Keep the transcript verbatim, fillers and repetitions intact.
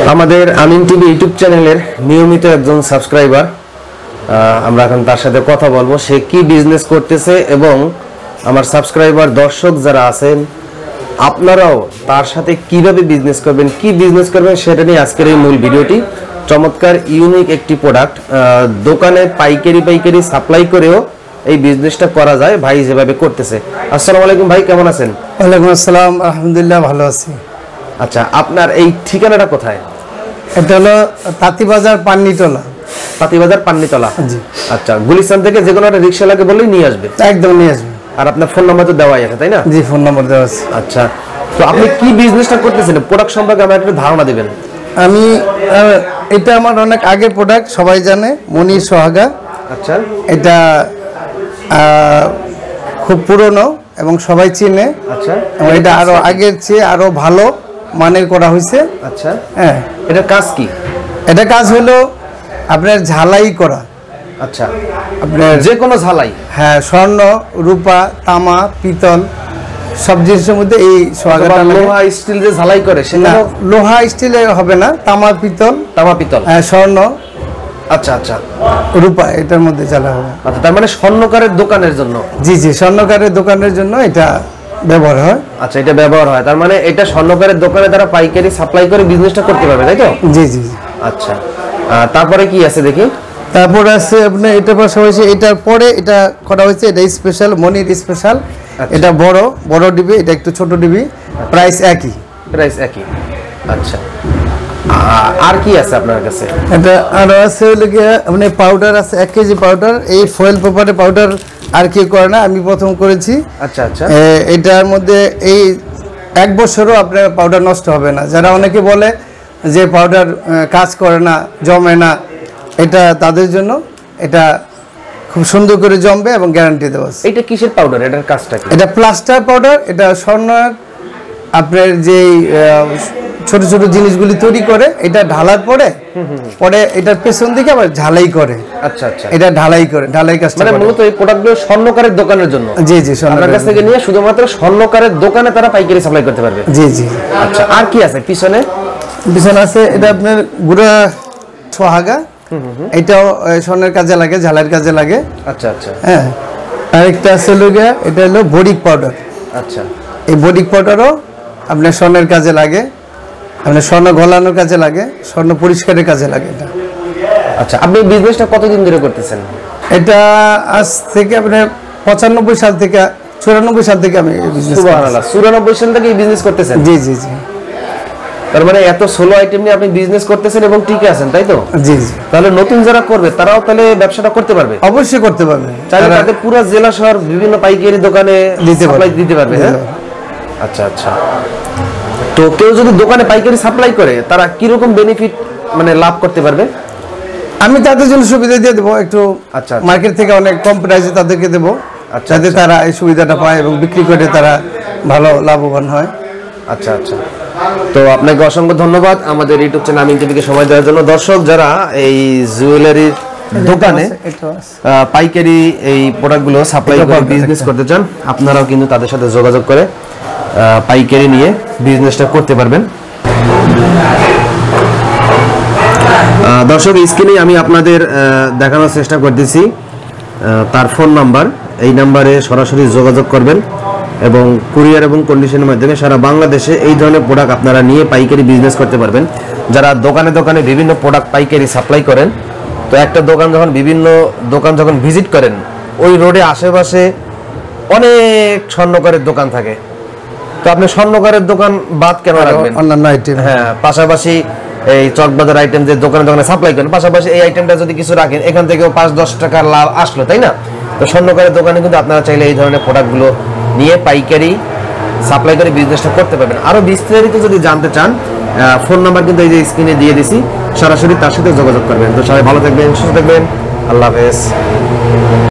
আমাদের আমিন TV YouTube চ্যানেলের নিয়মিত একজন সাবস্ক্রাইবার, আমরা এখন তার সাথে কথা বলবো সে কি বিজনেস করতেছে এবং আমার সাবস্ক্রাইবার দর্শক যারা আছেন আপনারাও তার সাথে কিভাবে বিজনেস করবেন, কি বিজনেস করবেন সেটা নিয়ে আজকের এই মূল ভিডিওটি। চমৎকার ইউনিক একটি প্রোডাক্ট, দোকানে পাইকারি পাইকারি সাপ্লাই করেও এই বিজনেসটা করা যায় ভাই যেভাবে করতেছে। আসসালামু আলাইকুম ভাই, কেমন আছেন? ওয়ালাইকুম আসসালাম, আলহামদুলিল্লাহ ভালো আছি। আচ্ছা, আপনার এই ঠিকানাটা কোথায়? এটা হলো তাঁতিবাজার পান্নিতলা। তাঁতিবাজার পান্নিতলা, জি। আচ্ছা, গুলিস্তান থেকে যে কোনো একটা রিক্সা লাগে বললেই নিয়ে আসবে? একদম নিয়ে আসবে। আর আপনার ফোন নাম্বার তো দেওয়াই আছে, তাই না? জি, ফোন নাম্বার দেওয়া আছে। আচ্ছা, তো আপনি কি বিজনেসটা করতেছেন, প্রোডাক্ট সম্পর্কে আমার একটা ধারণা দিবেন। আমি এটা আমার অনেক আগের প্রোডাক্ট, সবাই জানে, মনির সোহাগা। আচ্ছা, এটা খুব পুরনো এবং সবাই চিনে। আচ্ছা, এবং এটা আরো আগের চেয়ে আরো ভালো মানের করা হয়েছে। আচ্ছা, হ্যাঁ, এটার কাজ কি? এটা কাজ হলো আপনার ঝালাই করা। আচ্ছা, আপনার যে কোনো ঝালাই? হ্যাঁ, স্বর্ণ, রূপা, তামা, পিতল সব জিনিসের মধ্যে এই সোহাগাটা। লোহা স্টিল যে ঝালাই করে সেটা লোহা স্টিলের হবে না, তামা পিতল। তামা পিতল, হ্যাঁ, স্বর্ণ, আচ্ছা আচ্ছা, রূপা এটার মধ্যে চালা হবে। আচ্ছা, তার মানে স্বর্ণকারের দোকানের জন্য? জি জি, স্বর্ণকারের দোকানের জন্য এটা ব্যবহার হয়। আচ্ছা, এটা ব্যবহার হয়, তার মানে এটা স্বর্ণকারের দোকানে তারা পাইকারি সাপ্লাই করে বিজনেসটা করতে পারবে, তাই তো? জি জি। আচ্ছা, তারপরে কি আছে দেখি? তারপর আছে আপনার এটার পাশাপাশি এটার পরে এটা করা হয়েছে, এটা স্পেশাল, মনির স্পেশাল। এটা বড় বড় ডিবি, এটা একটু ছোট ডিবি, প্রাইস একই। প্রাইস একই, আচ্ছা। আর কি আছে আপনার কাছে? এটা আরো আছে হলো গিয়ে আপনার পাউডার আছে, এক কেজি পাউডার। এই ফয়েল পেপারে পাউডার আর কেউ করে না, আমি প্রথম করেছি। আচ্ছা আচ্ছা, এটার মধ্যে এই এক বছরও আপনার পাউডার নষ্ট হবে না। যারা অনেকে বলে যে পাউডার কাজ করে না, জমে না, এটা তাদের জন্য এটা খুব সুন্দর করে জমবে এবং গ্যারান্টি দেওয়া আছে। এটা কিসের পাউডার, এটার কাজটা কি? এটা প্লাস্টার পাউডার। এটা স্বর্ণের আপনার যে ছোট ছোট জিনিসগুলি তৈরি করে, এটা ঢালার পরে পরে এটার পেছন দিকে আবার ঝালাই করে। আচ্ছা আচ্ছা, এটা ঢালাই করে, ঢালাই কাজটা মানে মূলত এই প্রোডাক্টগুলো স্বর্ণকারের দোকানের জন্য? জি জি, আপনার কাছ থেকে নিয়ে শুধুমাত্র স্বর্ণকারের দোকানে তারা পাইকারি সাপ্লাই করতে পারবে? জি জি। আচ্ছা, আর কি আছে পিছনে? পিছনে আছে এটা আপনার গুড়া সোহাগা। এটাও স্বর্ণের কাজে লাগে, ঝালাইয়ের কাজে লাগে। আচ্ছা আচ্ছা, হ্যাঁ। আরেকটা আছে লগিয়া, এটা হলো বডিক পাউডার। আচ্ছা, এই বডিক পাউডারও আপনার স্বর্ণের কাজে লাগে, আপনার স্বর্ণ গলানোর কাজে লাগে, স্বর্ণ পরিষ্কারের কাজে লাগে এটা। আচ্ছা, আপনি বিজনেসটা কতদিন ধরে করতেছেন? এটা আজ থেকে আপনার পঁচানব্বই সাল থেকে চুরানব্বই সাল থেকে আমি সুবহানাল্লাহ, চুরানব্বই সাল থেকে এই বিজনেস করতেছেন? জি জি জি। তার মানে এত সোলো আইটেম নিয়ে আপনি বিজনেস করতেছেন এবং টিকে আছেন, তাই তো? জি জি। তাহলে নতুন যারা করবে তারাও তাহলে ব্যবসাটা করতে পারবে? অবশ্যই করতে পারবে, চাইলে তাদের পুরো জেলা শহর বিভিন্ন পাইকারি দোকানে সাপ্লাই দিতে পারবে। হ্যাঁ, আচ্ছা আচ্ছা। তো কেউ যদি দোকানে পাইকারি সাপ্লাই করে তারা কি রকম বেনিফিট মানে লাভ করতে পারবে? আমি তাদের জন্য সুবিধা দিয়ে দেবো একটু। আচ্ছা, মার্কেট থেকে অনেক কম প্রাইসে তাদেরকে দেবো, আচ্ছা, যাতে তারা এই সুবিধাটা পায় এবং বিক্রি করে তারা ভালো লাভবান হয়। আচ্ছা আচ্ছা, তো আপনাকে অসংখ্য ধন্যবাদ আমাদের ইউটিউব চ্যানেল আমিন টিভিকে সময় দেওয়ার জন্য। দর্শক যারা এই জুয়েলারির দোকানে পাইকারি এই প্রোডাক্টগুলো সাপ্লাই করে বিজনেস করতে চান, আপনারাও কিন্তু তাদের সাথে যোগাযোগ করে পাইকারি নিয়ে বিজনেসটা করতে পারবেন। দর্শক, স্ক্রিনে আমি আপনাদের দেখানোর চেষ্টা করতেছি তার ফোন নাম্বার। এই নাম্বারে সরাসরি যোগাযোগ করবেন এবং কুরিয়ার এবং কন্ডিশনের মাধ্যমে সারা বাংলাদেশে এই ধরনের প্রোডাক্ট আপনারা নিয়ে পাইকারি বিজনেস করতে পারবেন। যারা দোকানে দোকানে বিভিন্ন প্রোডাক্ট পাইকারি সাপ্লাই করেন, তো একটা দোকান যখন বিভিন্ন দোকান যখন ভিজিট করেন, ওই রোডে আশেপাশে অনেক স্বর্ণকারের দোকান থাকে, তো আপনি স্বর্ণকারের দোকান বাদ কেন রাখবেন? অন্যান্য আইটেম, হ্যাঁ, পাশাপাশি এই চকবাজার আইটেম যে দোকানে দোকানে সাপ্লাই করেন, পাশাপাশি এই আইটেমটা যদি কিছু রাখেন, এখান থেকেও পাঁচ দশ টাকার লাভ আসলো, তাই না? তো স্বর্ণকারের দোকানে কিন্তু আপনারা চাইলে এই ধরনের প্রোডাক্টগুলো নিয়ে পাইকারি সাপ্লাই করে বিজনেসটা করতে পারবেন। আরো বিস্তারিত যদি জানতে চান, ফোন নাম্বার কিন্তু এই যে স্ক্রিনে দিয়ে দিছি, সরাসরি তার সাথে যোগাযোগ করবেন। তো সবাই ভালো থাকবেন, সুস্থ থাকবেন, আল্লাহ হাফেজ।